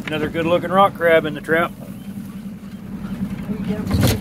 Another good looking rock crab in the trap. Are you down?